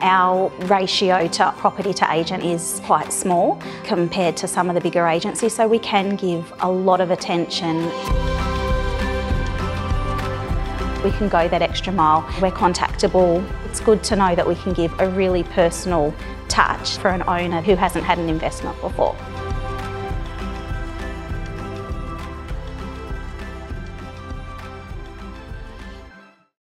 Our ratio to property to agent is quite small compared to some of the bigger agencies, so we can give a lot of attention. We can go that extra mile. We're contactable. It's good to know that we can give a really personal touch for an owner who hasn't had an investment before.